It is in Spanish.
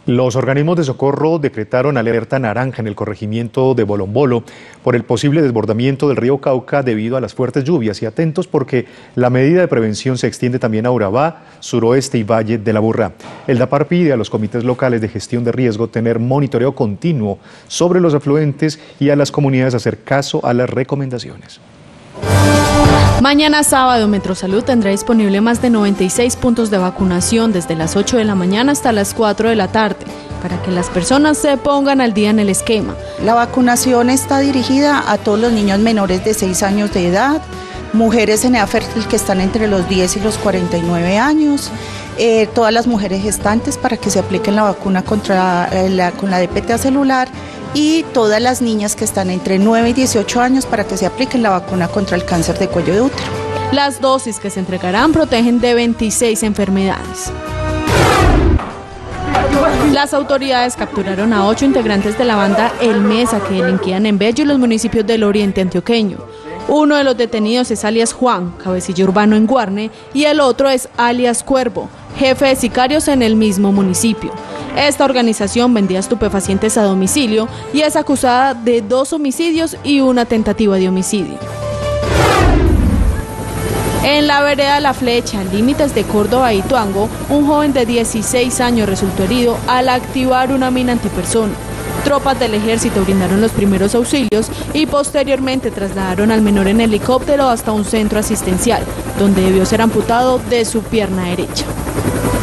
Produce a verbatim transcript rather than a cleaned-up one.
Los organismos de socorro decretaron alerta naranja en el corregimiento de Bolombolo por el posible desbordamiento del río Cauca debido a las fuertes lluvias, y atentos porque la medida de prevención se extiende también a Urabá, suroeste y Valle de la Burra. El DAPAR pide a los comités locales de gestión de riesgo tener monitoreo continuo sobre los afluentes y a las comunidades hacer caso a las recomendaciones. Mañana sábado, Metrosalud tendrá disponible más de noventa y seis puntos de vacunación desde las ocho de la mañana hasta las cuatro de la tarde, para que las personas se pongan al día en el esquema. La vacunación está dirigida a todos los niños menores de seis años de edad, mujeres en edad fértil que están entre los diez y los cuarenta y nueve años, eh, todas las mujeres gestantes para que se apliquen la vacuna contra la, con la D P T A celular, y todas las niñas que están entre nueve y dieciocho años para que se apliquen la vacuna contra el cáncer de cuello de útero. Las dosis que se entregarán protegen de veintiséis enfermedades. Las autoridades capturaron a ocho integrantes de la banda El Mesa que delinquían en Bello y los municipios del oriente antioqueño. Uno de los detenidos es alias Juan, cabecilla urbano en Guarne, y el otro es alias Cuervo, jefe de sicarios en el mismo municipio. Esta organización vendía estupefacientes a domicilio y es acusada de dos homicidios y una tentativa de homicidio. En la vereda La Flecha, límites de Córdoba y Tuango, un joven de dieciséis años resultó herido al activar una mina antipersona. Tropas del ejército brindaron los primeros auxilios y posteriormente trasladaron al menor en helicóptero hasta un centro asistencial, donde debió ser amputado de su pierna derecha.